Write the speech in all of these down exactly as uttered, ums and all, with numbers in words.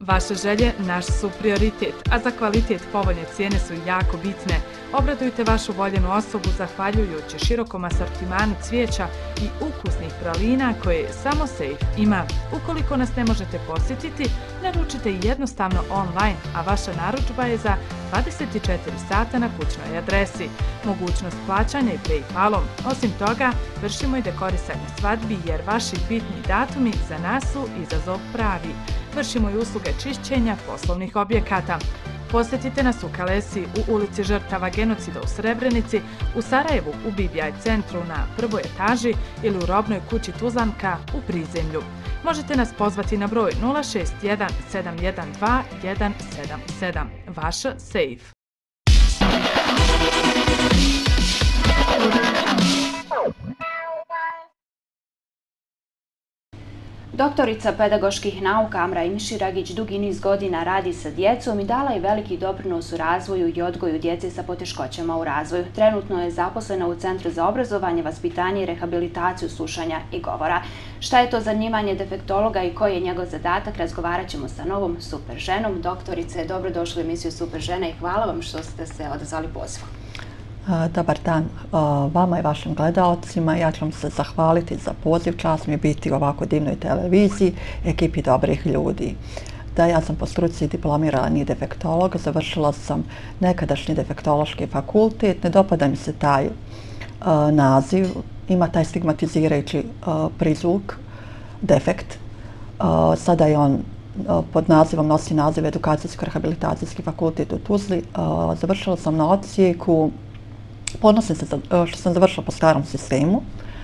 Vaše želje naš su prioritet, a za kvalitet povoljne cijene su jako bitne. Obradujte vašu voljenu osobu zahvaljujući širokom asortimanu cvijeća i ukusnih pralina koje samo Safe ima. Ukoliko nas ne možete posjetiti, naručite i jednostavno online, a vaša narudžba je za dvadeset četiri sata na kućnoj adresi. Mogućnost plaćanja i PayPalom. Osim toga, vršimo i dekorisanje svadbi jer vaši bitni datumi za nas su izazov pravi. Vršimo i usluge čišćenja poslovnih objekata. Posjetite nas u Kalesi, u ulici žrtava genocida u Srebrenici, u Sarajevu u B B I centru na prvoj etaži ili u robnoj kući Tuzlanka u prizemlju. Možete nas pozvati na broj nula šest jedan sedam jedan dva jedan sedam sedam. Vaša Safe. Doktorica pedagoških nauka Amra Imširagić dugi niz godina radi sa djecom i dala je veliki doprinos u razvoju i odgoju djece sa poteškoćama u razvoju. Trenutno je zaposlena u Centru za obrazovanje, vaspitanje i rehabilitaciju slušanja i govora. Šta je to zanimanje defektologa i koji je njegov zadatak, razgovarat ćemo sa novom super ženom. Doktorice, dobrodošli u emisiju Super žena i hvala vam što ste se odazvali pozivu. Dobar dan vama i vašim gledalcima. Ja ću vam se zahvaliti za poziv. Čast mi je biti u ovako divnoj televiziji, ekipi dobrih ljudi. Da, ja sam po struci diplomirani defektolog, završila sam nekadašnji defektološki fakultet. Ne dopada mi se taj naziv, ima taj stigmatizirajući prizvuk, defekt. Sada je on pod nazivom, nosi naziv Edukacijsko-rehabilitacijski fakultet u Tuzli. Završila sam na odsjeku. Ponosim se što sam završila po starom sistemu.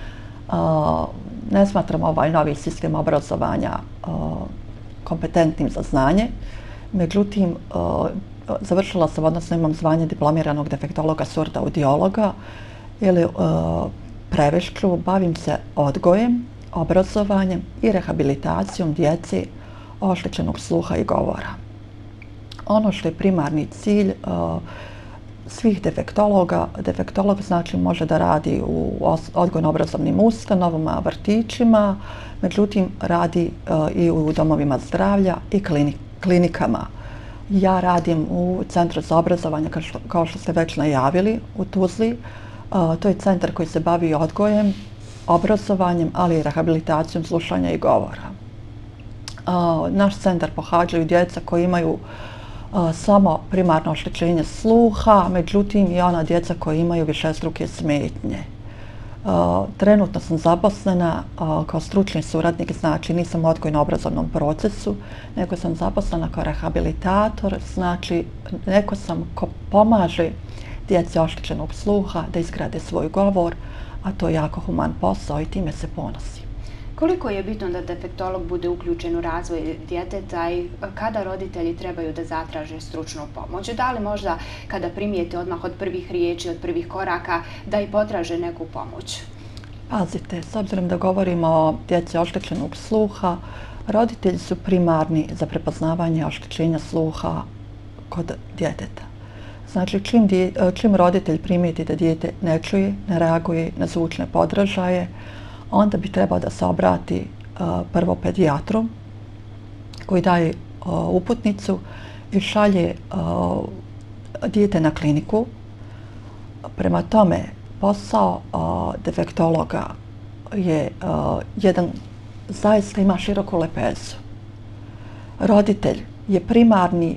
Ne smatram ovaj novi sistem obrazovanja kompetentnim za znanje. Međutim, završila sam, odnosno imam zvanje diplomiranog defektologa surda-audiologa ili prevešću, bavim se odgojem, obrazovanjem i rehabilitacijom djece oštećenog sluha i govora. Ono što je primarni cilj svih defektologa, defektolog znači može da radi u odgojno-obrazovnim ustanovama, vrtićima, međutim radi i u domovima zdravlja i klinikama. Ja radim u Centru za obrazovanje, kao što ste već najavili, u Tuzli. To je centar koji se bavi odgojem, obrazovanjem, ali i rehabilitacijom slušanja i govora. Naš centar pohađaju djeca koji imaju samo primarno oštećenje sluha, međutim i ona djeca koji imaju višestruke smetnje. Trenutno sam zaposlena kao stručni suradnik, znači nisam u odgojno-obrazovnom procesu, nego sam zaposlena kao rehabilitator, znači neko sam ko pomaže djeci oštećenog sluha da izgrade svoj govor, a to je jako human posao i time se ponosim. Koliko je bitno da defektolog bude uključen u razvoj djeteta i kada roditelji trebaju da zatraže stručnu pomoć? Da li možda kada primijete odmah od prvih riječi, od prvih koraka, da i potraže neku pomoć? Pazite, s obzirom da govorimo o djeci oštećenog sluha, roditelji su primarni za prepoznavanje oštećenja sluha kod djeteta. Znači, čim, čim roditelj primijeti da dijete ne čuje, ne reaguje na zvučne podražaje, onda bi trebao da se obrati uh, prvo pedijatru koji daje uh, uputnicu i šalje uh, dijete na kliniku. Prema tome, posao uh, defektologa je uh, jedan, zaista ima široku lepezu. Roditelj je primarni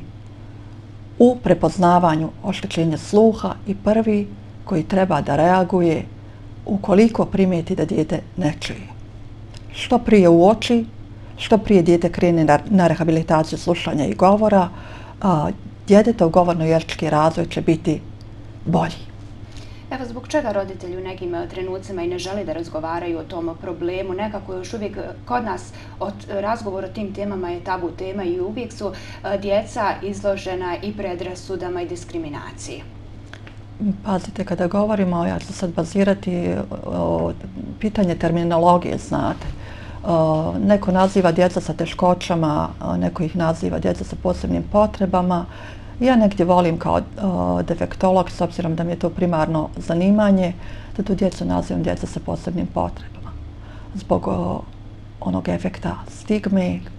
u prepoznavanju oštećenja sluha i prvi koji treba da reaguje ukoliko primijeti da dijete ne čuje. Što prije uoči, što prije dijete krene na, na rehabilitaciju slušanja i govora, a, djetetov govorno-jezički razvoj će biti bolji. Evo, zbog čega roditelji u nekim trenucima i ne žele da razgovaraju o tom problemu? Nekako još uvijek kod nas od razgovor o tim temama je tabu tema i uvijek su djeca izložena i predrasudama i diskriminaciji. Pazite, kada govorimo, ja ću sad bazirati o pitanje terminologije, znate. Neko naziva djeca sa teškoćama, neko ih naziva djeca sa posebnim potrebama. Ja negdje volim kao defektolog, s obzirom da mi je to primarno zanimanje, da tu djecu nazivam djeca sa posebnim potrebama. Zbog onog efekta stigme,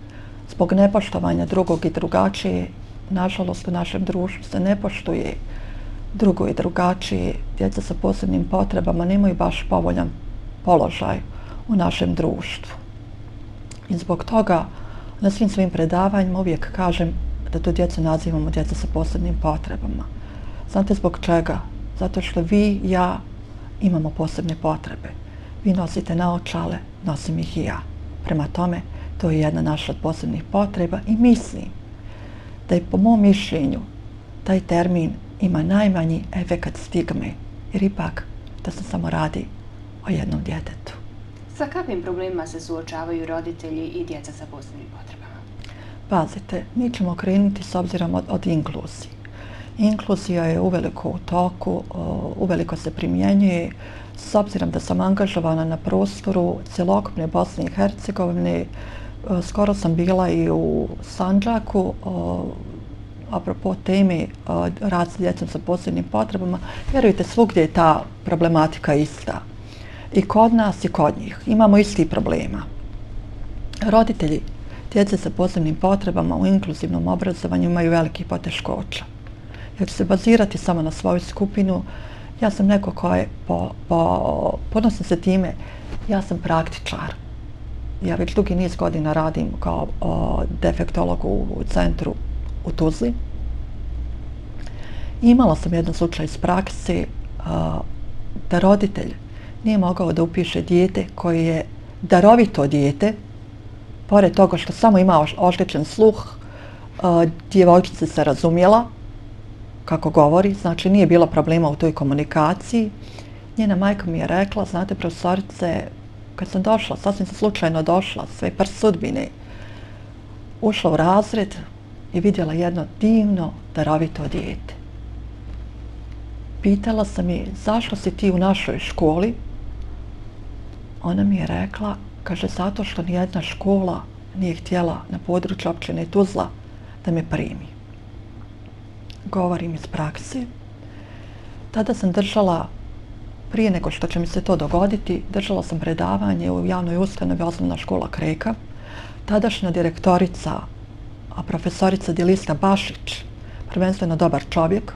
zbog nepoštovanja drugog i drugačije, nažalost u našem društvu se ne poštuje drugo i drugačije. Djeca sa posebnim potrebama nemaju baš povoljan položaj u našem društvu. I zbog toga na svim svojim predavanjima uvijek kažem da tu djecu nazivamo djeca sa posebnim potrebama. Znate zbog čega? Zato što vi, ja imamo posebne potrebe. Vi nosite naočale, nosim ih i ja. Prema tome, to je jedna naša od posebnih potreba i mislim da je po mom mišljenju taj termin ima najmanji efekat stigme, jer ipak da se samo radi o jednom djetetu. Sa kakvim problemima se suočavaju roditelji i djeca sa posebnim potrebama? Pazite, mi ćemo krenuti s obzirom od, od inkluzije. Inkluzija je uveliko u toku, uveliko se primjenjuje. S obzirom da sam angažovana na prostoru cjelokupne Bosne i Hercegovine, skoro sam bila i u Sandžaku, apropo teme rad s djecom sa posebnim potrebama. Vjerujte, svugdje je ta problematika ista. I kod nas i kod njih. Imamo isti problema. Roditelji djece sa posebnim potrebama u inkluzivnom obrazovanju imaju velikih poteškoća. Ja ću se bazirati samo na svoju skupinu. Ja sam neko ko je, po, po, ponosim se time, ja sam praktičar. Ja već dugi niz godina radim kao o, defektolog u, u centru u Tuzli. Imala sam jedan slučaj iz prakse a, da roditelj nije mogao da upiše dijete koje je darovito dijete, pored toga što samo ima oštećen sluh, a, djevojčica se razumjela kako govori, znači nije bilo problema u toj komunikaciji. Njena majka mi je rekla, znate profesorice, kad sam došla, sasvim sam slučajno došla, sve par sudbine, ušla u razred i vidjela jedno divno, darovito dijete. Pitala sam je, zašto si ti u našoj školi? Ona mi je rekla, kaže, zato što nijedna škola nije htjela na području općine Tuzla da me primi. Govorim iz prakse. Tada sam držala, prije nego što će mi se to dogoditi, držala sam predavanje u javnoj ustanovi Osnovna škola Kreka. Tadašnja direktorica, a profesorica Dilista Bašić, prvenstveno dobar čovjek.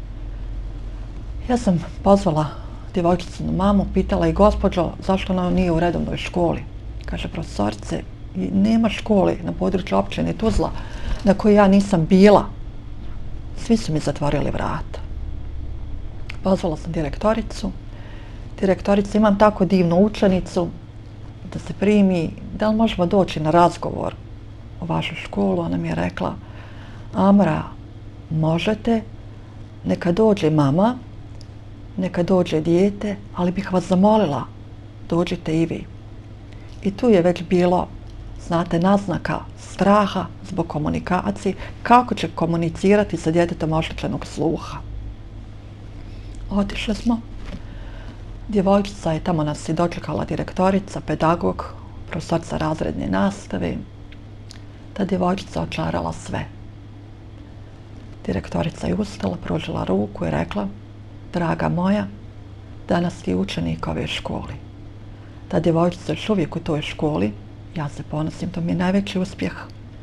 Ja sam pozvala djevojčicinu mamu, pitala i gospođo zašto ona nije u redovnoj školi. Kaže, profesorice, nema škole na području općine Tuzla na kojoj ja nisam bila. Svi su mi zatvorili vrata. Pozvala sam direktoricu. Direktorica, imam tako divnu učenicu da se primi, da li možemo doći na razgovor u vašu školu? Ona mi je rekla, Amra, možete, neka dođe mama, neka dođe dijete, ali bih vas zamolila, dođite i vi. I tu je već bilo, znate, naznaka straha zbog komunikacije, kako će komunicirati sa djetetom oštećenog sluha. Otišli smo. Djevojčica je, tamo nas i dočekala direktorica, pedagog, profesorica razredne nastave. Ta djevojčica očarala sve. Direktorica je ustala, pružila ruku i rekla, draga moja, danas ti učenik ove škole. Ta djevojčica još uvijek u toj školi, ja se ponosim, to mi je najveći uspjeh.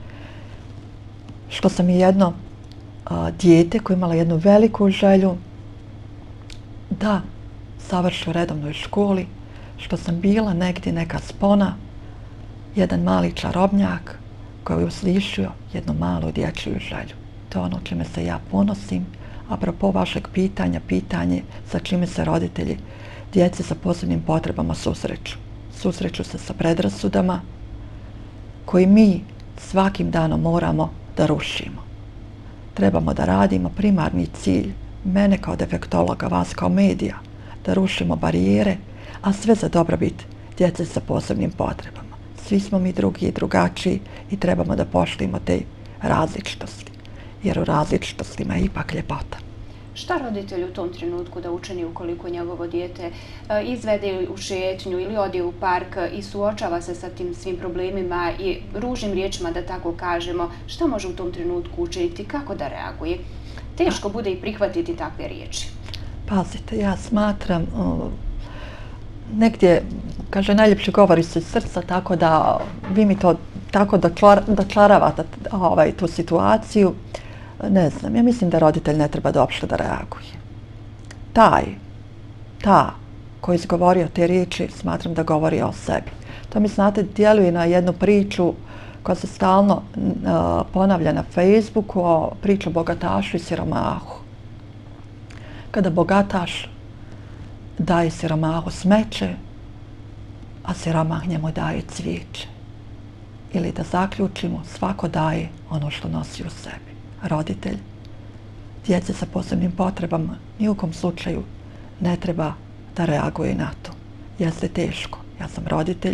Što sam je jedno a, dijete koje imala jednu veliku želju da završi u redovnoj školi, što sam bila negdje neka spona, jedan mali čarobnjak koji je uslišio jednu malu dječju želju. To je ono čime se ja ponosim. Apropo vašeg pitanja, pitanje sa čime se roditelji djece sa posebnim potrebama susreću. Susreću se sa predrasudama koji mi svakim danom moramo da rušimo. Trebamo da radimo primarni cilj mene kao defektologa, vas kao medija, da rušimo barijere, a sve za dobrobit djece sa posebnim potrebama. Svi smo mi drugi i drugačiji i trebamo da poštujemo te različitosti, jer u različitostima je ipak ljepota. Šta roditelj u tom trenutku da učini ukoliko njegovo dijete izvede u šetnju ili ode u park i suočava se sa tim svim problemima i ružnim riječima, da tako kažemo, šta može u tom trenutku učiniti, kako da reaguje? Teško bude i prihvatiti takve riječi. Pazite, ja smatram, uh, negdje, kaže, najljepši govori su iz srca, tako da vi mi to tako dočaravate ovaj, tu situaciju, ne znam, ja mislim da roditelj ne treba da uopšte da reaguje. Taj, ta koji je izgovorio te riječi, smatram da govori o sebi. To mi, znate, djeluje na jednu priču koja se stalno uh, ponavlja na Facebooku, o priču o bogatašu i siromahu. Kada bogataš daje siromahu smeće, a siromah njemu daje cvijeće. Ili da zaključimo, svako daje ono što nosi u sebi. Roditelj djece sa posebnim potrebama ni u kom slučaju ne treba da reaguje na to. Jeste teško. Ja sam roditelj,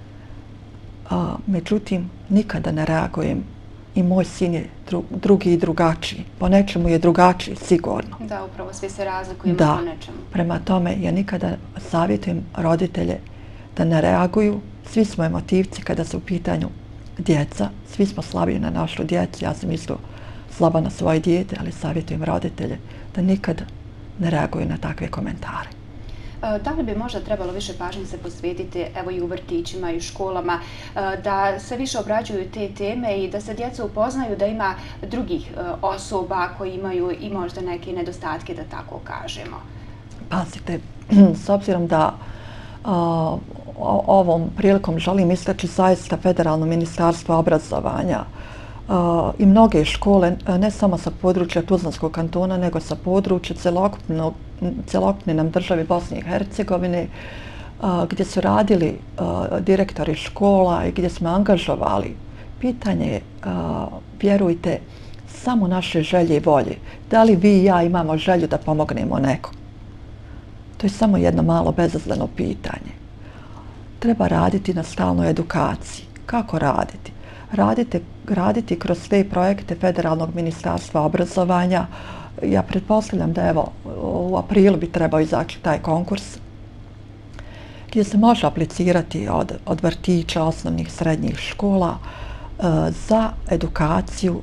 a, međutim, nikada ne reagujem i moj sin je dru, drugi i drugačiji. Po nečemu je drugačiji, sigurno. Da, upravo svi se razlikujemo da, po nečemu. Prema tome, ja nikada savjetujem roditelje da ne reaguju. Svi smo emotivci kada su u pitanju djeca. Svi smo slabiji na našu djecu. Ja sam isto slaba na svoje dijete, ali savjetujem roditelje da nikad ne reaguju na takve komentare. Da li bi možda trebalo više pažnje se posvetiti, evo i u vrtićima i u školama, da se više obrađuju te teme i da se djeca upoznaju da ima drugih osoba koji imaju i možda neke nedostatke, da tako kažemo? Pazite, s obzirom da a, ovom prilikom želim istaći zaista Federalno ministarstvo obrazovanja a, i mnoge škole, ne samo sa područja Tuzlanskog kantona, nego sa područja celokupnog celokupne nam države Bosne i Hercegovine, a, gdje su radili a, direktori škola i gdje smo angažovali. Pitanje je, a, vjerujte, samo naše želje i volje. Da li vi i ja imamo želju da pomognemo nekom? To je samo jedno malo bezazleno pitanje. Treba raditi na stalnoj edukaciji. Kako raditi? Radite, raditi kroz te projekte Federalnog ministarstva obrazovanja. Ja pretpostavljam da evo u aprilu bi trebao izaći taj konkurs gdje se može aplicirati od, od vrtića, osnovnih, srednjih škola e, za edukaciju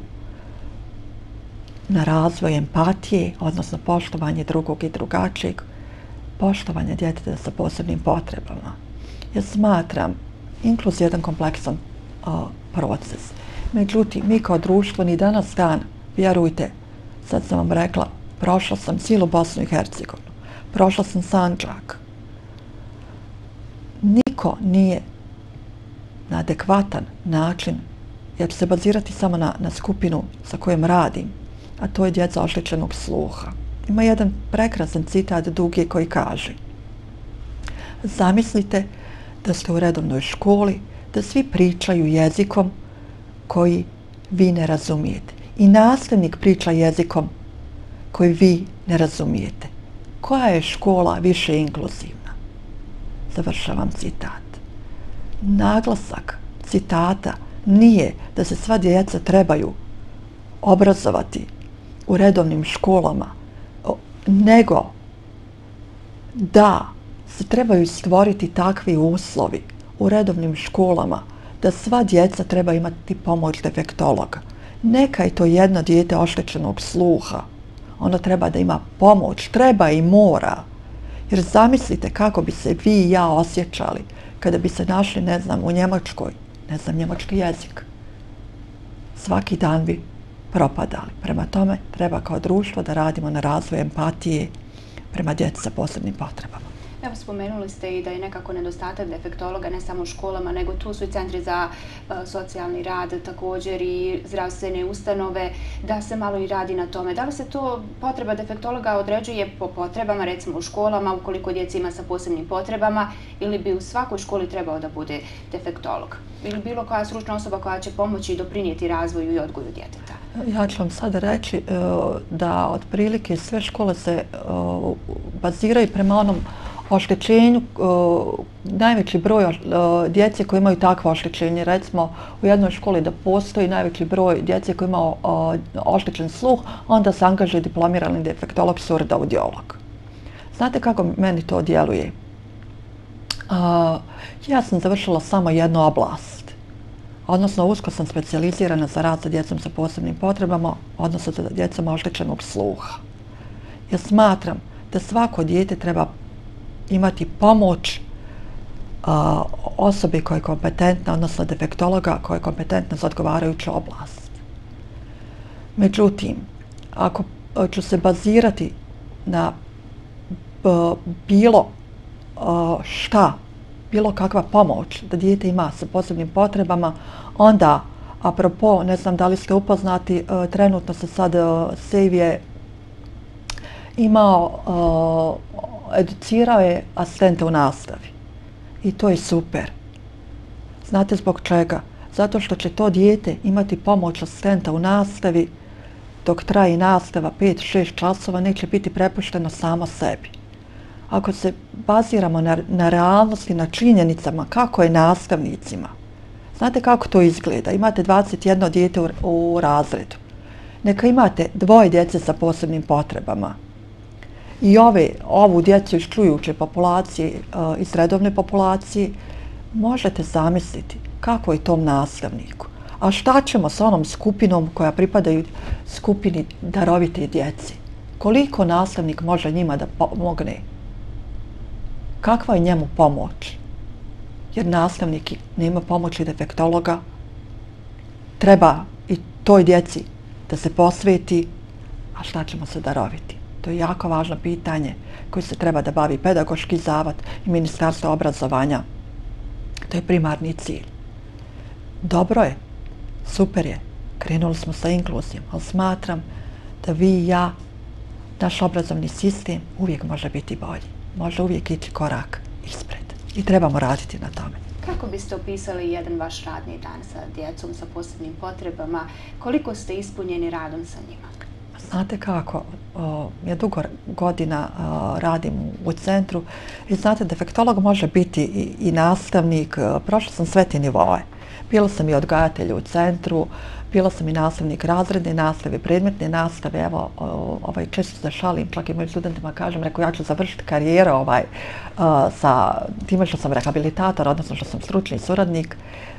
na razvoj empatije, odnosno poštovanje drugog i drugačijeg, poštovanje djeteta sa posebnim potrebama. Ja smatram inkluzija jedan kompleksan a, proces. Međutim, mi kao društvo ni danas dan, vjerujte, sad sam vam rekla, prošla sam cijelu Bosnu i Hercegovinu, prošla sam Sandžak. Niko nije na adekvatan način, ja ću se bazirati samo na, na skupinu sa kojom radim, a to je djeca oštećenog sluha. Ima jedan prekrasan citat dugi koji kaže: zamislite da ste u redovnoj školi, da svi pričaju jezikom koji vi ne razumijete. I nastavnik priča jezikom koji vi ne razumijete. Koja je škola više inkluzivna? Završavam citat. Naglasak citata nije da se sva djeca trebaju obrazovati u redovnim školama, nego da se trebaju stvoriti takvi uslovi u redovnim školama da sva djeca treba imati pomoć defektologa. Neka je to jedno dijete oštećenog sluha. Ono treba da ima pomoć, treba i mora. Jer zamislite kako bi se vi i ja osjećali kada bi se našli, ne znam, u Njemačkoj, ne znam, njemački jezik. Svaki dan bi propadali. Prema tome, treba kao društvo da radimo na razvoju empatije prema djeci sa posebnim potrebama. Evo, spomenuli ste i da je nekako nedostatak defektologa ne samo u školama, nego tu su i centri za uh, socijalni rad, također i zdravstvene ustanove, da se malo i radi na tome. Da li se to potreba defektologa određuje po potrebama, recimo u školama, ukoliko djeca ima sa posebnim potrebama, ili bi u svakoj školi trebao da bude defektolog? Ili bilo koja stručna osoba koja će pomoći i doprinijeti razvoju i odgoju djeteta? Ja ću vam sada reći uh, da otprilike sve škole se uh, baziraju prema onom oštećenju, uh, najveći broj uh, djece koji imaju takvo oštećenje. Recimo, u jednoj školi da postoji najveći broj djece koji imaju uh, oštećen sluh, onda se angažuje diplomirani defektolog, surdoaudiolog. Znate kako meni to djeluje? Uh, ja sam završila samo jednu oblast, odnosno usko sam specijalizirana za rad sa djecom sa posebnim potrebama, odnosno sa djecom oštećenog sluha. Ja smatram da svako dijete treba imati pomoć osobe koja je kompetentna, odnosno defektologa koja je kompetentna za odgovarajuću oblast. Međutim, ako ću se bazirati na bilo šta, bilo kakva pomoć da dijete ima sa posebnim potrebama, onda, apropo, ne znam da li ste upoznati, trenutno se sad Sejv je imao, educirao je asistente u nastavi. I to je super. Znate zbog čega? Zato što će to dijete imati pomoć asistenta u nastavi dok traje nastava pet do šest časova, neće biti prepušteno samo sebi. Ako se baziramo na, na realnosti, na činjenicama kako je nastavnicima, znate kako to izgleda? Imate dvadeset jedno dijete u, u razredu. Neka imate dvoje djece sa posebnim potrebama. I ove, ovu djecu iz čujuće populacije, iz redovne populacije, možete zamisliti kako je tom nastavniku. A šta ćemo s onom skupinom koja pripadaju skupini darovite djeci? Koliko nastavnik može njima da pomogne? Kakva je njemu pomoć? Jer nastavnik nema pomoći defektologa. Treba i toj djeci da se posveti, a šta ćemo se daroviti? To je jako važno pitanje koje se treba da bavi pedagoški zavod i Ministarstvo obrazovanja. To je primarni cilj. Dobro je, super je, krenuli smo sa inkluzijom, ali smatram da vi i ja, naš obrazovni sistem uvijek može biti bolji. Može uvijek ići korak ispred. I trebamo raditi na tome. Kako biste opisali jedan vaš radni dan sa djecom sa posebnim potrebama? Koliko ste ispunjeni radom sa njima? Znate kako, o, ja dugo godina o, radim u centru i znate, defektolog može biti i, i nastavnik. Prošla sam sve te nivoe. Bila sam i odgajatelj u centru, bila sam i nastavnik razredne nastave, predmetne nastave. Evo, o, ovaj, često se šalim, čak i mojim studentima kažem, rekao, ja ću završiti karijeru ovaj, o, sa time što sam rehabilitator, odnosno što sam stručni suradnik.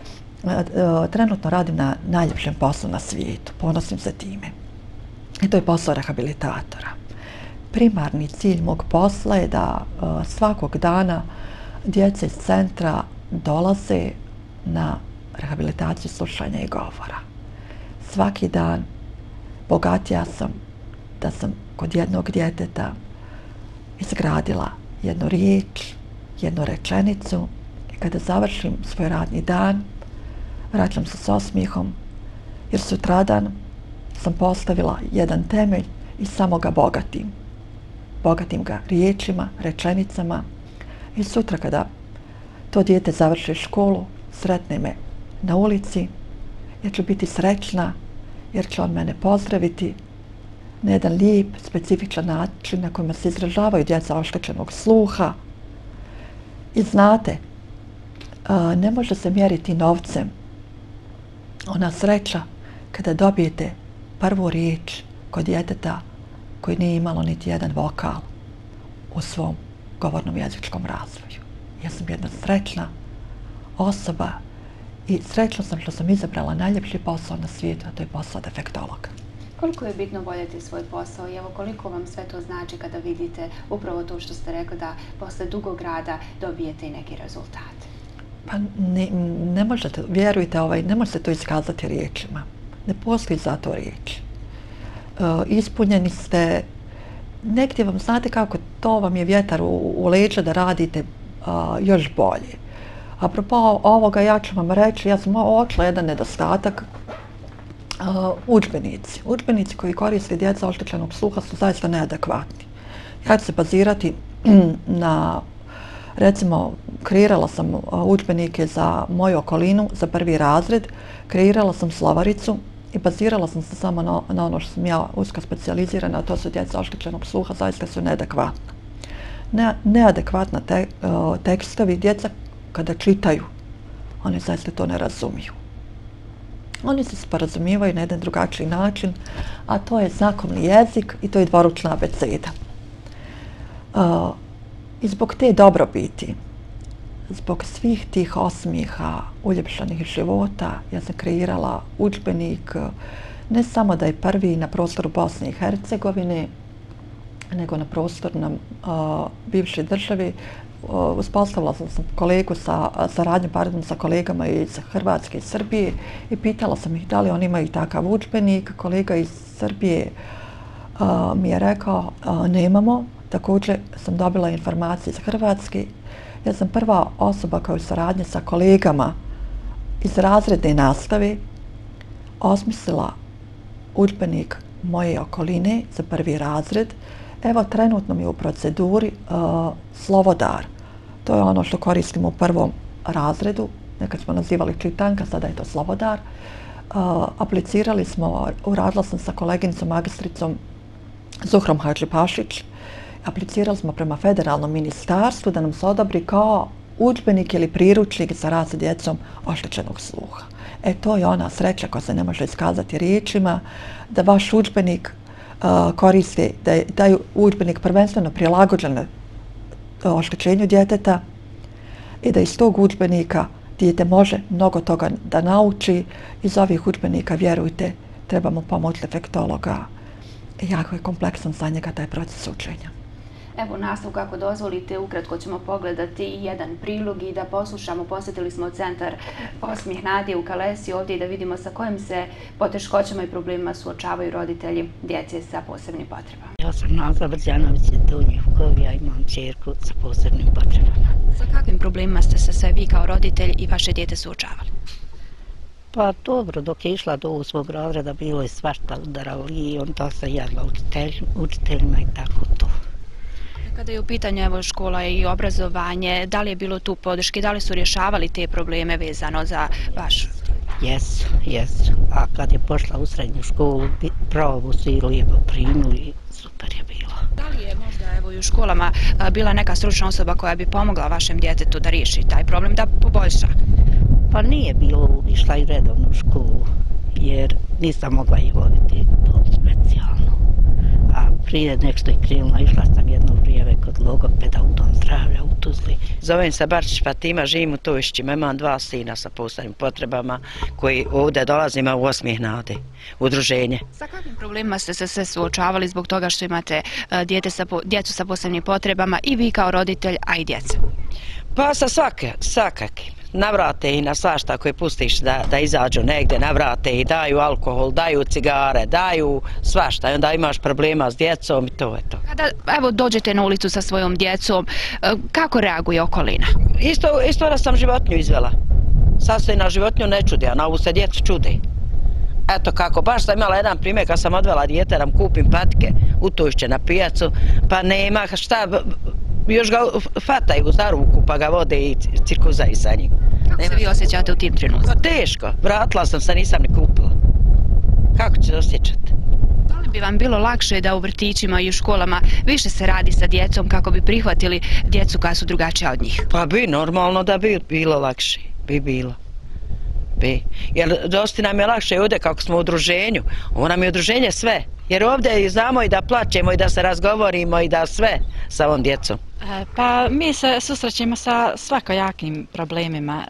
O, trenutno radim na najljepšem poslu na svijetu, ponosim se time. I to je posao rehabilitatora. Primarni cilj mog posla je da uh, svakog dana djece iz centra dolaze na rehabilitaciju slušanja i govora. Svaki dan bogatija sam da sam kod jednog djeteta izgradila jednu riječ, jednu rečenicu i kada završim svoj radni dan, vraćam se s osmijehom jer sutradan sam postavila jedan temelj i samo ga bogatim. Bogatim ga riječima, rečenicama i sutra kada to dijete završi školu, sretne me na ulici, ja ću biti srećna jer će on mene pozdraviti na jedan lijep, specifičan način na kojima se izražavaju djeca oštećenog sluha. I znate, ne može se mjeriti novcem ona sreća kada dobijete prvu riječ kod djeteta koji nije imalo niti jedan vokal u svom govornom jezičkom razvoju. Ja sam jedna srećna osoba i srećna sam što sam izabrala najljepši posao na svijetu, a to je posao defektologa. Koliko je bitno voljeti svoj posao i evo koliko vam sve to znači kada vidite upravo to što ste rekli da posle dugog rada dobijete i neki rezultat? Pa ne, ne možete, vjerujte, ovaj, ne možete to iskazati riječima. Ne postoji za to riječ. Uh, ispunjeni ste, negdje vam, znate kako, to vam je vjetar u, u leđa da radite uh, još bolje. Apropo ovoga, ja ću vam reći, ja sam očela jedan nedostatak. Uh, udžbenici. Udžbenici koji koriste djeca oštećenog sluha su zaista neadekvatni. Ja ću se bazirati na, recimo, kreirala sam udžbenike za moju okolinu, za prvi razred, kreirala sam slovaricu i bazirala sam se samo na, na ono što sam ja usko specijalizirana, a to su djeca oštećenog sluha, zaista su neadekvatna. Ne, neadekvatna te, uh, tekstovi, djeca kada čitaju, oni zaista to ne razumiju. Oni se sporazumijevaju na jedan drugačiji način, a to je znakovni jezik i to je dvoručna abeceda. Uh, I zbog te dobrobiti, zbog svih tih osmijeha, uljepšanih života, ja sam kreirala udžbenik ne samo da je prvi na prostoru Bosne i Hercegovine, nego na prostornom bivše državi. Uspostavila sam kolegu sa saradnju pardon, sa kolegama iz Hrvatske i Srbije i pitala sam ih da li oni imaju takav udžbenik. Kolega iz Srbije a, mi je rekao a, nemamo. Također sam dobila informacije iz Hrvatske. Ja sam prva osoba koja je u saradnji sa kolegama iz razredne nastave osmislila udžbenik moje okoline za prvi razred. Evo, trenutno mi je u proceduri uh, Slovodar. To je ono što koristimo u prvom razredu. Nekad smo nazivali čitanka, sada je to Slovodar. Uh, aplicirali smo, uradila sam sa koleginicom magistricom Zuhrom Hadžipašić. Aplicirali smo prema federalnom ministarstvu da nam se odobri kao udžbenik ili priručnik za rad sa djecom oštećenog sluha. E, to je ona sreća koja se ne može iskazati riječima, da vaš udžbenik uh, koriste, da je taj udžbenik prvenstveno prilagođen uh, oštećenju djeteta i da iz tog udžbenika dijete može mnogo toga da nauči. Iz ovih udžbenika, vjerujte, trebamo pomoć defektologa. Jako je kompleksan za njega taj proces učenja. Evo, nastavu, kako dozvolite, ukratko ćemo pogledati jedan prilog i da poslušamo. Posjetili smo centar Osmijeh Nade u Kalesi ovdje i da vidimo sa kojim se poteškoćama i problemima suočavaju roditelji djece sa posebnim potrebama. Ja sam Nazla Brđanović iz Donjih Vukovija, imam čerku sa posebnim potrebama. Sa kakvim problemima ste se sve vi kao roditelj i vaše dijete suočavali? Pa dobro, dok je išla do osmog razreda bilo je svašta udaralo i onda se jadla učitelj, učiteljima i tako to. Kada je u pitanju evo, škola i obrazovanje, da li je bilo tu podrške, da li su rješavali te probleme vezano za vašu? Jesu, jesu. A kad je pošla u srednju školu, pravo su i lijepo primili, super je bilo. Da li je možda evo, i u školama a, bila neka stručna osoba koja bi pomogla vašem djetetu da riješi taj problem, da poboljša? Pa nije bilo, išla i redovnu u školu, jer nisam mogla i voditi to specijalno. A prije nek što je krenula, išla sam jedno vrijeme kod logopeda u Dom zdravlja u Tuzli. Zovem se Barčić Fatima, živim u Tovišćima, imam dva sina sa posebnim potrebama koji ovdje dolazimo u Osmijeh Nade, udruženje. Sa kakvim problemima ste se sve suočavali zbog toga što imate uh, djete sa, djecu sa posebnim potrebama i vi kao roditelj, a i djeca? Pa sa svake, svakakim. Navrate i na svašta koje pustiš da, da izađu negdje, navrate i daju alkohol, daju cigare, daju svašta i onda imaš problema s djecom i to je to. Kada evo dođete na ulicu sa svojom djecom, kako reaguje okolina? Isto, isto da sam životinju izvela. Sad se na životinju ne čudi, a na ovu se djecu čudi. Eto kako, baš sam imala jedan primjer kad sam odvela dijete da mu kupim patike u Tovišće na pijacu, pa nema šta, još ga fataju za ruku pa ga vode i cirkuzaju sa njim. Kako se vi osjećate u tim trenutcima? Pa teško, vratila sam se, nisam ni kupila. Kako će se osjećati? Da li bi vam bilo lakše da u vrtićima i u školama više se radi sa djecom kako bi prihvatili djecu koja su drugačija od njih? Pa bi, normalno da bi bilo lakše, bi bilo. Bi. Jer dosti nam je lakše ovdje kako smo u udruženju, ovo nam je udruženje sve. Jer ovdje znamo i da plaćemo i da se razgovorimo i da sve sa ovom djecom. Pa mi se susrećemo sa svakojakim problemima.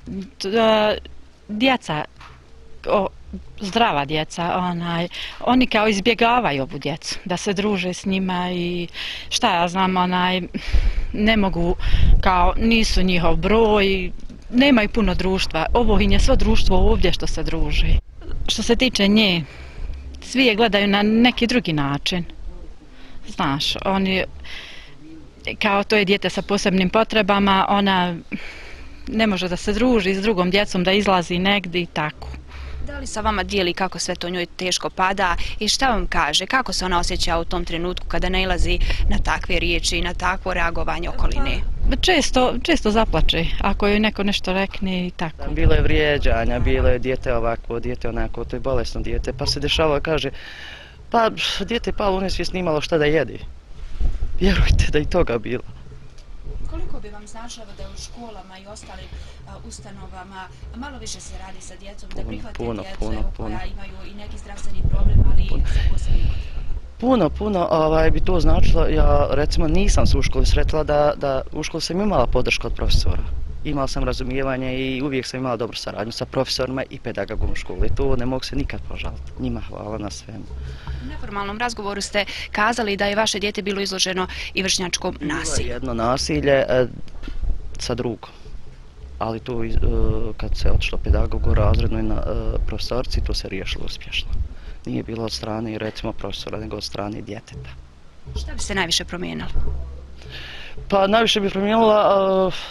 Djeca, o, zdrava djeca, onaj, oni kao izbjegavaju ovu djecu, da se druže s njima i šta ja znam, onaj, ne mogu, kao nisu njihov broj, nemaju puno društva. Ovo im je svo društvo ovdje što se druži. Što se tiče nje, svi je gledaju na neki drugi način. Znaš, oni, kao to je dijete sa posebnim potrebama, ona ne može da se druži s drugom djecom, da izlazi negdje i tako. Da li sa vama dijeli kako sve to njoj teško pada i šta vam kaže, kako se ona osjeća u tom trenutku kada nailazi na takve riječi i na takvo reagovanje okoline? Često, često zaplače ako joj neko nešto rekne i tako. Bilo je vrijeđanja, bilo je dijete ovako, dijete onako, to je bolesno dijete, pa se dešava, kaže, pa dijete je palo u nesvijest, nimalo šta da jedi. Vjerujte da i toga bilo. Koliko bi vam značilo da u školama i ostalim uh, ustanovama malo više se radi sa djecom, da prihvate puno, djecu puno, evo, puno. koja imaju i neki zdravstveni problem, ali puno. Sa posebnim potrebama? Puno, puno ovaj, bi to značilo, ja recimo nisam se u školi sretila da, da u školi sam imala podršku od profesora. imao sam razumijevanje i uvijek sam imao dobru saradnju sa profesorima i pedagogom u školi. To ne mogu se nikad požaliti. Njima hvala na svemu. U neformalnom razgovoru ste kazali da je vaše dijete bilo izloženo i vršnjačkom nasilju. Bilo je jedno nasilje e, sa drugom. Ali tu, e, kad se otišlo pedagogu razrednoj na e, profesorci, to se riješilo uspješno. Nije bilo od strane, recimo, profesora, nego od strane djeteta. Šta bi se najviše promijenilo? Pa najviše bi promijenila uh,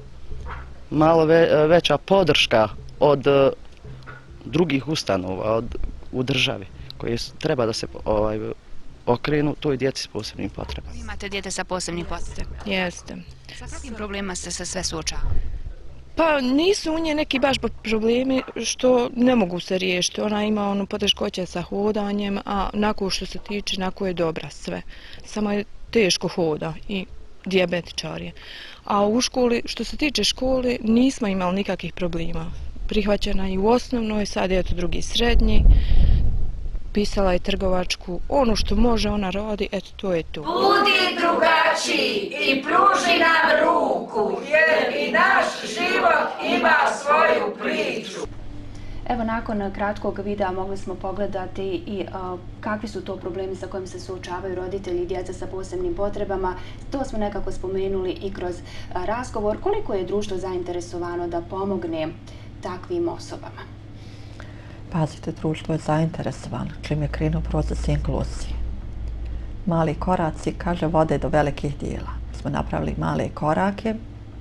malo ve, veća podrška od uh, drugih ustanova od, u državi koje treba da se ovaj, okrenu toj djeci s posebnim potrebama. Imate dijete sa posebnim potrebama? Jeste. Sa kakvim problemima ste se sve suočavali? Pa nisu u nje neki baš problemi što ne mogu se riješiti. Ona ima ono poteškoće sa hodanjem, a nakon što se tiče, nakon je dobra sve. Samo je teško hoda i dijabetičar je. A u školi, što se tiče škole, nismo imali nikakvih problema. Prihvaćena i u osnovnoj, sad je to drugi srednji. Pisala je trgovačku, ono što može ona radi, eto to je to. Budi drugačiji i pruži nam ruku, jer i naš život ima svoju priču. Evo, nakon kratkog videa mogli smo pogledati i uh, kakvi su to problemi sa kojim se suočavaju roditelji i djeca sa posebnim potrebama. To smo nekako spomenuli i kroz uh, razgovor. Koliko je društvo zainteresovano da pomogne takvim osobama? Pazite, društvo je zainteresovano čim je krenuo proces inkluzije. Mali koraci, kaže, vode do velikih dijela. Smo napravili male korake.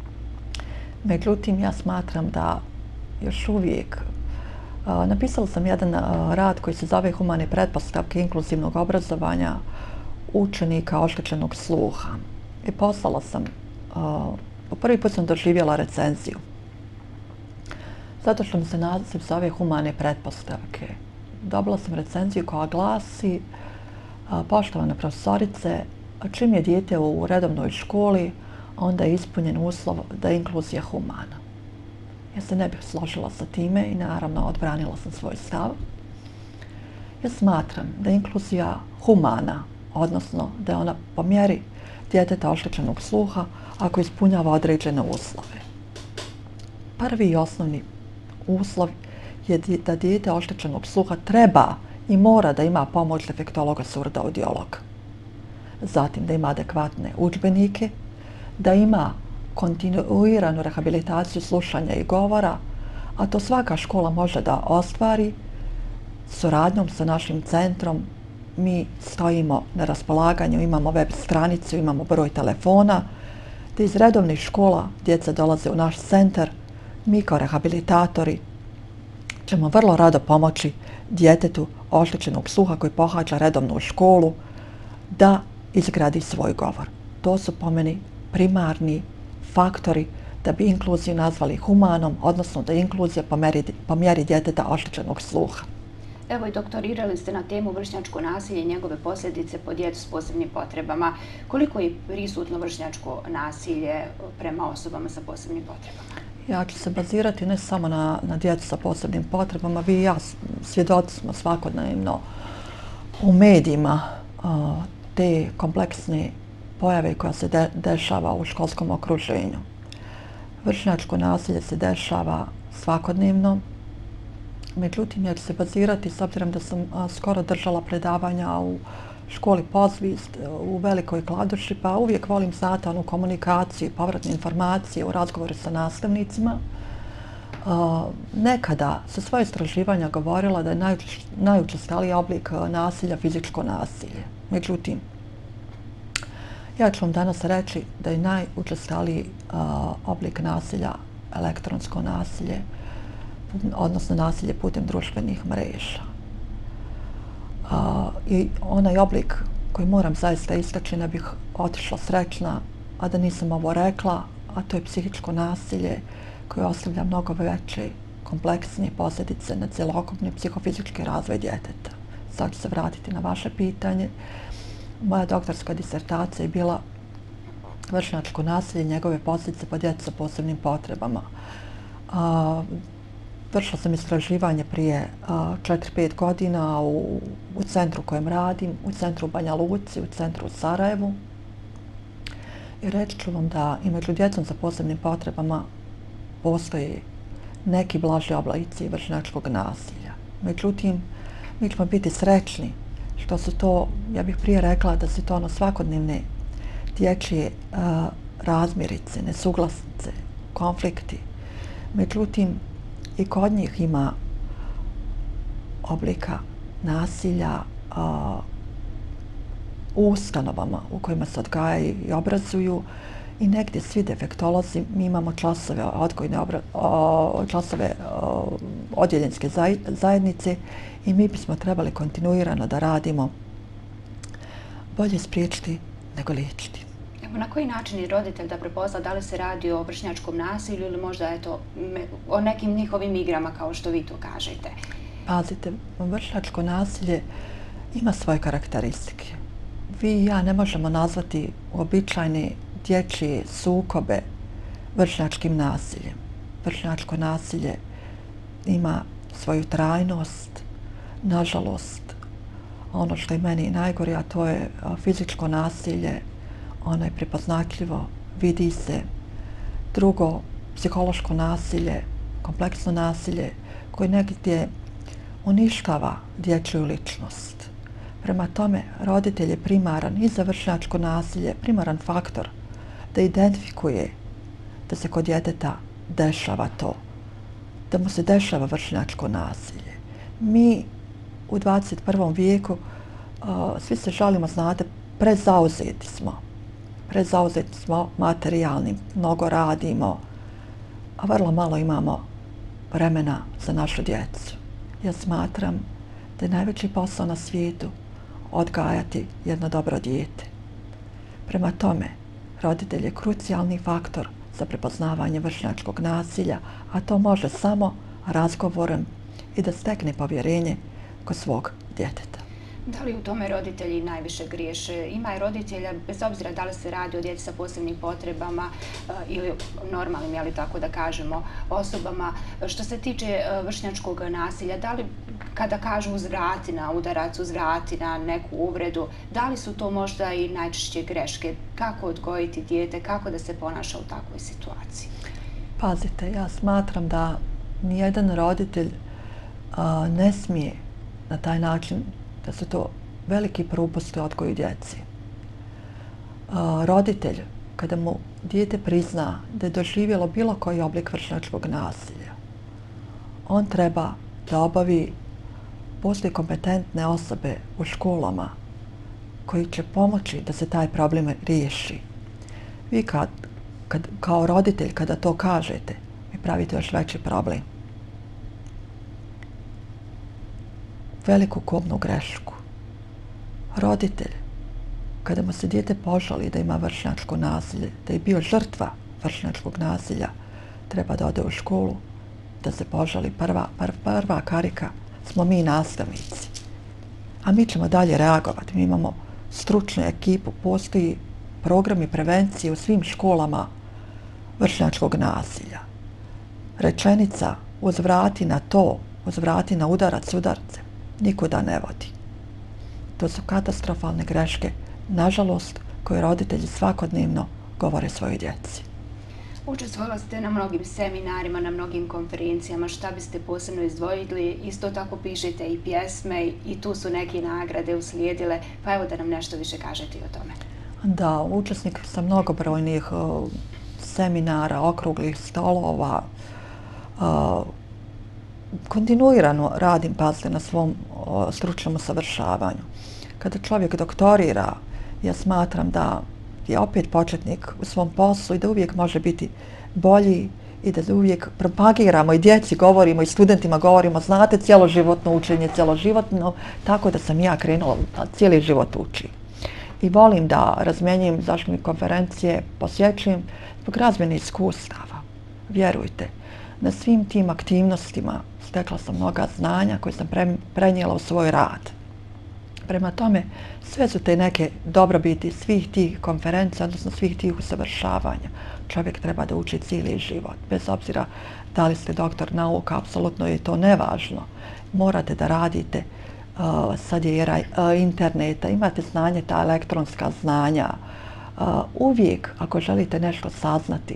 Međutim, ja smatram da još uvijek Uh, napisala sam jedan uh, rad koji se zove Humane pretpostavke inkluzivnog obrazovanja učenika oštećenog sluha. I poslala sam, uh, po prvi put sam doživjela recenziju. Zato što mi se naziv zove Humane pretpostavke. Dobila sam recenziju koja glasi: uh, poštovana profesorice, čim je dijete u redovnoj školi, onda je ispunjen uslov da je inkluzija humana. Ja se ne bih složila sa time i naravno odbranila sam svoj stav. Ja smatram da je inkluzija humana, odnosno da je ona po mjeri djeteta oštećenog sluha ako ispunjava određene uslove. Prvi i osnovni uslov je da dijete oštećenog sluha treba i mora da ima pomoć defektologa surda-audiologa. Zatim da ima adekvatne udžbenike, da ima kontinuiranu rehabilitaciju slušanja i govora, a to svaka škola može da ostvari suradnjom sa našim centrom. Mi stojimo na raspolaganju, imamo web stranicu, imamo broj telefona, da iz redovnih škola djeca dolaze u naš centar. Mi kao rehabilitatori ćemo vrlo rado pomoći djetetu oštećenog sluha koji pohađa redovnu školu da izgradi svoj govor. To su po meni primarni faktori da bi inkluziju nazvali humanom, odnosno da je inkluzija po mjeri, po mjeri djeteta oštećenog sluha. Evo i doktorirali ste na temu vršnjačko nasilje i njegove posljedice po djecu s posebnim potrebama. Koliko je prisutno vršnjačko nasilje prema osobama sa posebnim potrebama? Ja ću se bazirati ne samo na, na djecu sa posebnim potrebama. Vi i ja svjedoci smo svakodnevno u medijima a, te kompleksne pojave koja se de, dešava u školskom okruženju. Vršnjačko nasilje se dešava svakodnevno. Međutim, ja ću se bazirati, s obzirom da sam a, skoro držala predavanja u školi Pozvist u Velikoj Kladuši, pa uvijek volim znati onu komunikaciju, povratne informacije u razgovoru sa nastavnicima. A, nekada su svoje istraživanja govorila da je najuč, najučestaliji oblik nasilja fizičko nasilje. Međutim, ja ću vam danas reći da je najučestaliji a, oblik nasilja elektronsko nasilje, odnosno nasilje putem društvenih mreža. A, I onaj oblik koji moram zaista istaći, ne bih otišla srećna, a da nisam ovo rekla, a to je psihičko nasilje koje ostavlja mnogo veće, kompleksnije posljedice na cjelokupni psihofizički razvoj djeteta. Sad ću se vratiti na vaše pitanje. Moja doktorska disertacija je bila vršnjačko nasilje i njegove posljedice po djecu sa posebnim potrebama. A, vršila sam istraživanje prije četiri pet godina u, u centru u kojem radim, u centru u Banja Luci, u centru u Sarajevu. I reći ću vam da i među djecom sa posebnim potrebama postoje neki blaži oblici vršnjačkog nasilja. Međutim, mi ćemo biti srećni što su to, ja bih prije rekla da su to ono svakodnevne dječje uh, razmirice, nesuglasnice, konflikti. Međutim, i kod njih ima oblika nasilja uh, u ustanovama u kojima se odgajaju i obrazuju i negdje svi defektolozi, mi imamo časove odgojne obra, o, časove o, odjeljenske zaj, zajednice i mi bismo trebali kontinuirano da radimo bolje spriječiti nego liječiti. Na koji način je roditelj da prepozna da li se radi o vršnjačkom nasilju ili možda eto, o nekim njihovim igrama kao što vi to kažete? Pazite, vršnjačko nasilje ima svoje karakteristike. Vi i ja ne možemo nazvati uobičajene dječje sukobe vršnjačkim nasiljem. Vršnjačko nasilje ima svoju trajnost, nažalost. Ono što je meni najgore, a to je fizičko nasilje, ono je prepoznatljivo, vidi se. Drugo, psihološko nasilje, kompleksno nasilje koje negdje uništava dječju ličnost. Prema tome, roditelj je primaran i za vršnjačko nasilje, primaran faktor da identifikuje da se kod djeteta dešava to, da mu se dešava vršnjačko nasilje. Mi u dvadeset prvom vijeku uh, svi se žalimo, znate, prezauzeti smo. Prezauzeti smo materijalnim, mnogo radimo, a vrlo malo imamo vremena za našu djecu. Ja smatram da je najveći posao na svijetu odgajati jedno dobro dijete. Prema tome, roditelj je krucijalni faktor za prepoznavanje vršnjačkog nasilja, a to može samo razgovorom i da stekne povjerenje kod svog djeteta. Da li u tome roditelji najviše griješe? Ima i roditelja, bez obzira da li se radi o djeci sa posebnim potrebama uh, ili normalnim, jeli tako da kažemo, osobama. Što se tiče uh, vršnjačkog nasilja, da li kada kažu uzvrati na udarac, uzvrati na neku uvredu, da li su to možda i najčešće greške? Kako odgojiti dijete, kako da se ponaša u takvoj situaciji? Pazite, ja smatram da nijedan roditelj uh, ne smije na taj način, da su to veliki propusti u odgoju djeci. Uh, roditelj, kada mu dijete prizna da je doživjelo bilo koji oblik vršnjačkog nasilja, on treba da obavi, postoje kompetentne osobe u školama koji će pomoći da se taj problem riješi. Vi kad, kad, kao roditelj, kada to kažete, vi pravite još veći problem. Veliku kobnu grešku. Roditelj, kada mu se dijete požali da ima vršnjačko nasilje, da je bio žrtva vršnjačkog nasilja, treba da ode u školu, da se požali. Prva, prva karika smo mi nastavnici. A mi ćemo dalje reagovati. Mi imamo stručnu ekipu, postoji programi prevencije u svim školama vršnjačkog nasilja. Rečenica uzvrati na to, uzvrati na udarac udarce, nikuda ne vodi. To su katastrofalne greške, nažalost, koje roditelji svakodnevno govore svojoj djeci. Učestvovala ste na mnogim seminarima, na mnogim konferencijama. Šta biste posebno izdvojili? Isto tako pišete i pjesme i tu su neke nagrade uslijedile. Pa evo da nam nešto više kažete i o tome. Da, učesnik sam mnogobrojnih uh, seminara, okruglih stolova. Uh, kontinuirano radim, pazite, na svom uh, stručnom usavršavanju. Kada čovjek doktorira, ja smatram da je opet početnik u svom poslu i da uvijek može biti bolji i da uvijek propagiramo i djeci govorimo i studentima govorimo, znate, cjeloživotno učenje, cjeloživotno, tako da sam ja krenula da cijeli život uči. I volim da razmjenjujem, zašto mi konferencije posjećujem, zbog razmjene iskustava. Vjerujte, na svim tim aktivnostima stekla sam mnoga znanja koje sam pre, prenijela u svoj rad. Prema tome, sve su te neke dobrobiti svih tih konferencija, odnosno svih tih usavršavanja. Čovjek treba da uči cijeli život. Bez obzira da li ste doktor nauka, apsolutno je to nevažno. Morate da radite, uh, sad je era uh, interneta, imate znanje, ta elektronska znanja. Uh, uvijek, ako želite nešto saznati,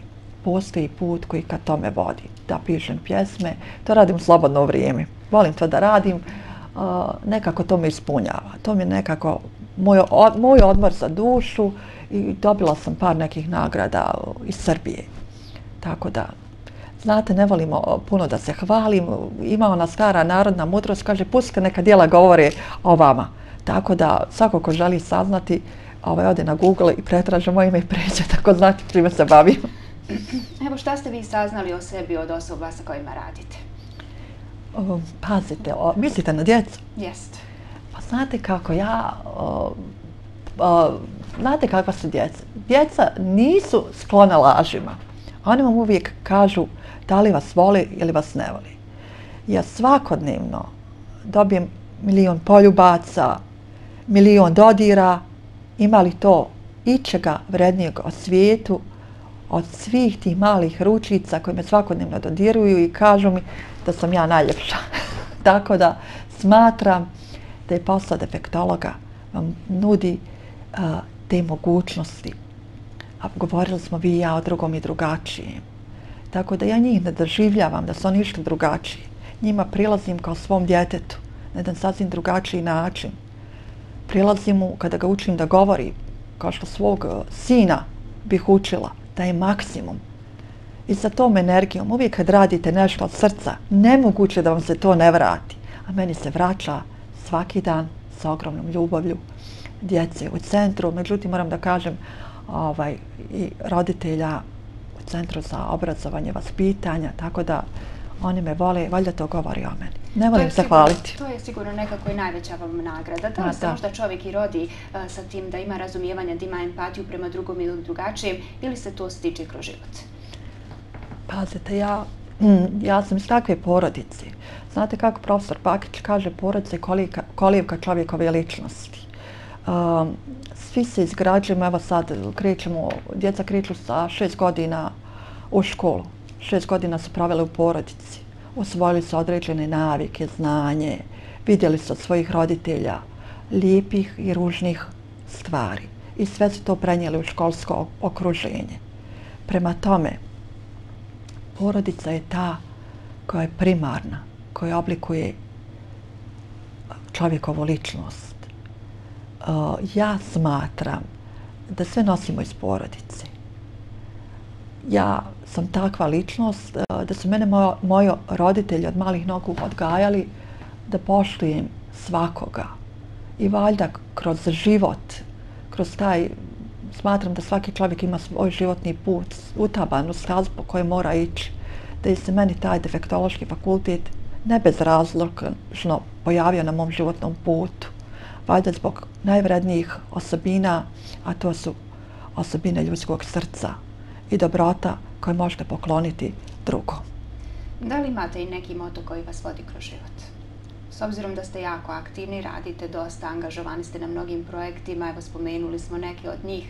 postoji put koji ka tome vodi. Da pišem pjesme, to radim u slobodno vrijeme. Volim to da radim, nekako to me ispunjava. To mi je nekako moj, moj odmor za dušu i dobila sam par nekih nagrada iz Srbije. Tako da, znate, ne volimo puno da se hvalim. Ima ona stara narodna mudrost, kaže, pustite neka djela govore o vama. Tako da, svako ko želi saznati, ovaj, ode na Google i pretraže moje ime i pređe, tako znati čime se bavim. Evo, šta ste vi saznali o sebi od osoba sa kojima radite? O, pazite, o, mislite na djecu? Jeste. Pa znate kako ja, o, o, znate kakva su djeca? Djeca nisu sklona lažima. Oni vam uvijek kažu da li vas voli ili vas ne voli. Ja svakodnevno dobijem milion poljubaca, milion dodira, ima li to ičega vrednijeg o svijetu, od svih tih malih ručica koje me svakodnevno dodiruju i kažu mi da sam ja najljepša. Tako da smatram da je posao defektologa vam nudi uh, te mogućnosti. A govorili smo vi i ja o drugom i drugačijem. Tako da ja njih ne doživljavam da su oni išli drugačiji. Njima prilazim kao svom djetetu na jedan sasvim drugačiji način. Prilazim mu kada ga učim da govori, kao što svog sina bih učila, da je maksimum. I sa tom energijom, uvijek kad radite nešto od srca, nemoguće da vam se to ne vrati. A meni se vraća svaki dan sa ogromnom ljubavlju djece u centru. Međutim, moram da kažem, ovaj, i roditelja u Centru za obrazovanje vaspitanja, tako da oni me vole, valjda to govori o meni. Ne volim se hvaliti. To je sigurno nekako i najveća vam nagrada. Da li se možda čovjek i rodi uh, sa tim da ima razumijevanja, da ima empatiju prema drugom ili drugačijem, ili se to stiče kroz život? Pazite, ja, mm, ja sam iz takve porodice. Znate kako profesor Pakić kaže, porodica je kolijevka čovjekove ličnosti. Um, svi se izgrađujemo, evo sad krećemo, djeca kreću sa šest godina u školu. Šest godina su provele u porodici. Usvojili su određene navike, znanje, vidjeli su od svojih roditelja lijepih i ružnih stvari. I sve su to prenijeli u školsko okruženje. Prema tome, porodica je ta koja je primarna, koja oblikuje čovjekovu ličnost. Ja smatram da sve nosimo iz porodice. Ja sam takva ličnost da su mene moji roditelji od malih nogu odgajali da poštujem svakoga. I valjda kroz život, kroz taj, smatram da svaki čovjek ima svoj životni put, utabanu stazu po kojoj mora ići, da je se meni taj defektološki fakultet ne bezrazložno pojavio na mom životnom putu. Valjda zbog najvrednijih osobina, a to su osobine ljudskog srca i dobrota koje možete pokloniti drugom. Da li imate i neki moto koji vas vodi kroz život? S obzirom da ste jako aktivni, radite dosta, angažovani ste na mnogim projektima, evo spomenuli smo neke od njih.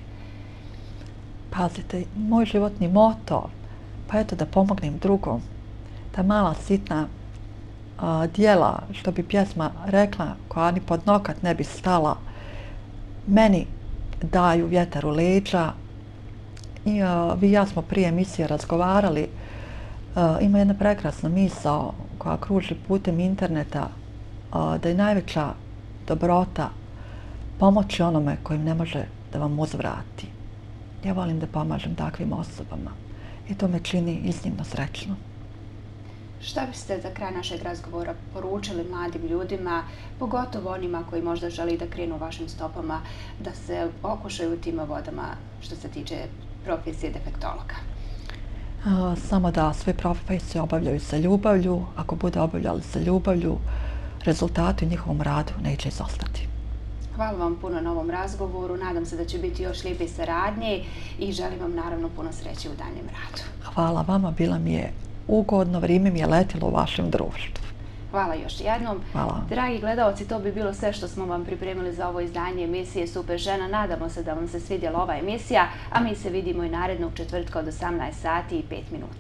Pazite, moj životni moto, pa eto da pomognem drugom, ta mala sitna a, djela, što bi pjesma rekla, koja ni pod nokat ne bi stala, meni daju vjetar u leđa. I a, vi i ja smo prije emisije razgovarali, a, ima jedna prekrasna misao koja kruži putem interneta, a, da je najveća dobrota pomoći onome kojim ne može da vam uzvrati. Ja volim da pomažem takvim osobama i to me čini iznimno srećno. Šta biste za kraj našeg razgovora poručili mladim ljudima, pogotovo onima koji možda želi da krenu vašim stopama, da se okušaju u tim vodama što se tiče profesije defektologa? A, samo da sve profesije obavljaju sa ljubavlju. Ako bude obavljali sa ljubavlju, rezultati u njihovom radu neće izostati. Hvala vam puno na ovom razgovoru. Nadam se da će biti još lijepe saradnje i želim vam naravno puno sreće u daljem radu. Hvala vama, bila mi je ugodno, vrijeme mi je letilo u vašem društvu. Hvala još jednom. Hvala. Dragi gledalci, to bi bilo sve što smo vam pripremili za ovo izdanje emisije Super žena. Nadamo se da vam se svidjela ova emisija, a mi se vidimo i narednog četvrtka od osamnaest sati i pet minuta.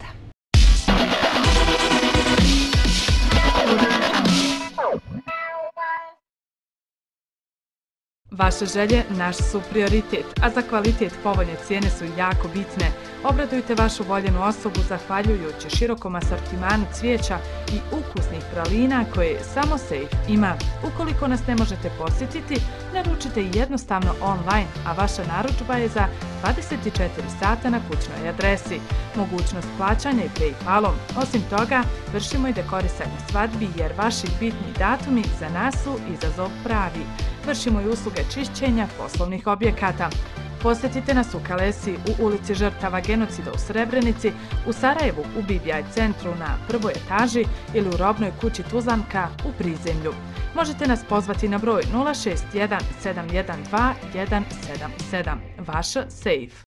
Vaše želje naš su prioritet, a za kvalitet povoljne cijene su jako bitne. Obradujte vašu voljenu osobu zahvaljujući širokom asortimanu cvijeća i ukusnih pralina koje samo Safe ima. Ukoliko nas ne možete posjetiti, naručite jednostavno online, a vaša narudžba je za dvadeset četiri sata na kućnoj adresi. Mogućnost plaćanja i PayPalom. Osim toga, vršimo i dekorisanje svadbi jer vaši bitni datumi za nas su izazov pravi. Vršimo i usluge čišćenja poslovnih objekata. Posjetite nas u Kalesi u ulici Žrtava genocida u Srebrenici, u Sarajevu u B B I centru na prvoj etaži ili u robnoj kući Tuzlanka u prizemlju. Možete nas pozvati na broj nula šest jedan sedam jedan dva jedan sedam sedam. Vaš Safe.